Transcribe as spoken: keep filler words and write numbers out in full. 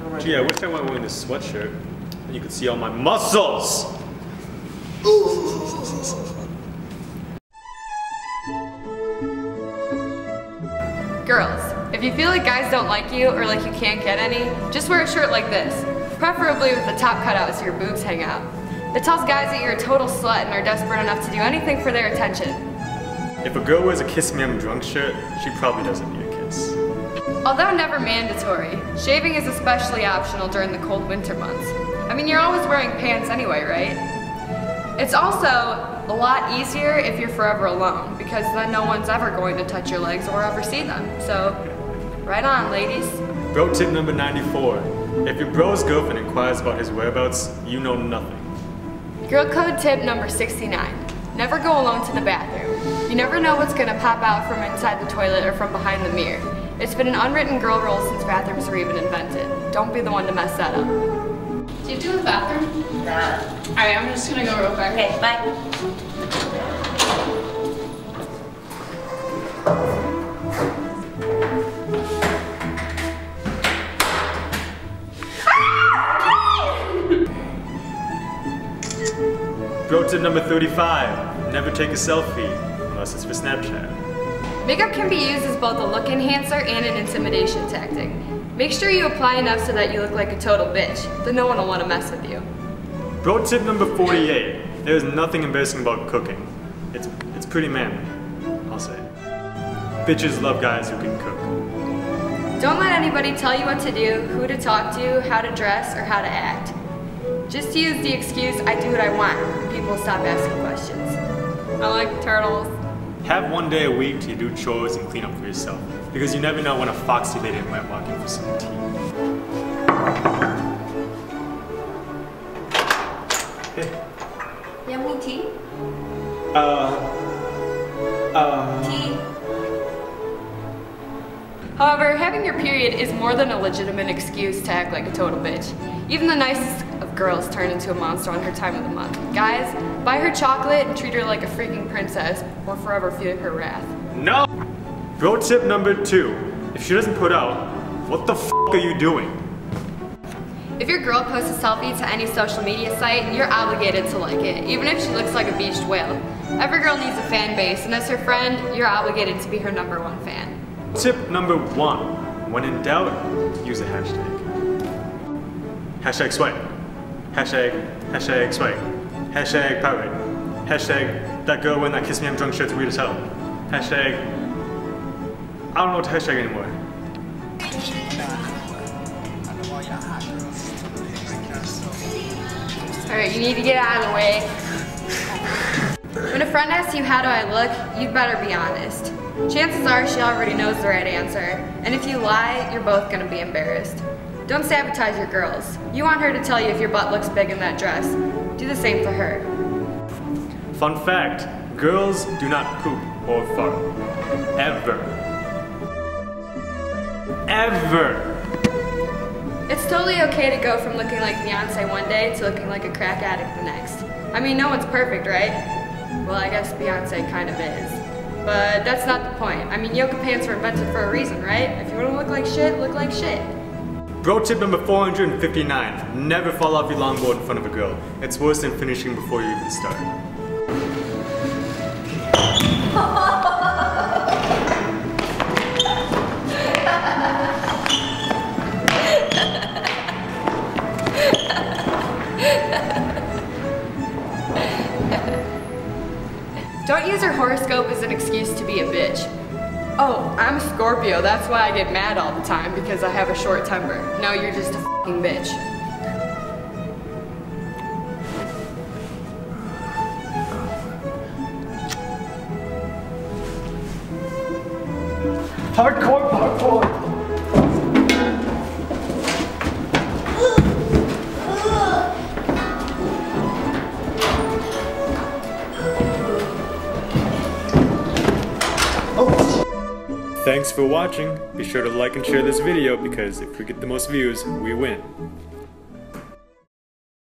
right Gee, I wish I went wearing this sweatshirt and you could see all my muscles! Girls, if you feel like guys don't like you or like you can't get any, just wear a shirt like this, preferably with the top cut out so your boobs hang out. It tells guys that you're a total slut and are desperate enough to do anything for their attention. If a girl wears a Kiss Me I'm Drunk shirt, she probably doesn't need a kiss. Although never mandatory, shaving is especially optional during the cold winter months. I mean, you're always wearing pants anyway, right? It's also a lot easier if you're forever alone, because then no one's ever going to touch your legs or ever see them. So, right on, ladies. Bro tip number ninety-four. If your bro's girlfriend inquires about his whereabouts, you know nothing. Girl code tip number sixty-nine. Never go alone to the bathroom. You never know what's gonna pop out from inside the toilet or from behind the mirror. It's been an unwritten girl rule since bathrooms were even invented. Don't be the one to mess that up. Do you do the bathroom? Nah. Alright, I'm just gonna go real quick. Okay, bye. Bro tip number thirty-five. Never take a selfie, unless it's for Snapchat. Makeup can be used as both a look enhancer and an intimidation tactic. Make sure you apply enough so that you look like a total bitch, then no one will want to mess with you. Bro tip number forty-eight. There is nothing embarrassing about cooking. It's, it's pretty manly, I'll say. Bitches love guys who can cook. Don't let anybody tell you what to do, who to talk to, how to dress, or how to act. Just use the excuse, I do what I want, and people will stop asking questions. I like turtles. Have one day a week to do chores and clean up for yourself, because you never know when a foxy lady might walk in for some tea. Hey. You want tea? Uh... Uh... Tea. However, having your period is more than a legitimate excuse to act like a total bitch. Even the nicest of girls turn into a monster on her time of the month. Guys, buy her chocolate and treat her like a freaking princess, or forever feel her wrath. No! Bro tip number two. If she doesn't put out, what the f*** are you doing? If your girl posts a selfie to any social media site, you're obligated to like it, even if she looks like a beached whale. Every girl needs a fan base, and as her friend, you're obligated to be her number one fan. Tip number one. When in doubt, use a hashtag. Hashtag swipe. Hashtag, hashtag swipe. Hashtag pirate. Hashtag, that girl wearing that Kiss Me I'm Drunk shirt's weird as hell. Hashtag, I don't know what to hashtag anymore. Alright, you need to get out of the way. When a friend asks you how do I look, you'd better be honest. Chances are she already knows the right answer, and if you lie, you're both gonna be embarrassed. Don't sabotage your girls. You want her to tell you if your butt looks big in that dress. Do the same for her. Fun fact, girls do not poop or fart. Ever. Ever. It's totally okay to go from looking like Beyonce one day to looking like a crack addict the next. I mean, no one's perfect, right? Well, I guess Beyonce kind of is. But that's not the point. I mean, yoga pants were invented for a reason, right? If you want to look like shit, look like shit. Bro tip number four hundred fifty-nine. Never fall off your longboard in front of a girl. It's worse than finishing before you even start. Don't use her horoscope as an excuse to be a bitch. Oh, I'm a Scorpio, that's why I get mad all the time, because I have a short temper. No, you're just a f***ing bitch. Hardcore parkour! Thanks for watching. Be sure to like and share this video because if we get the most views, we win.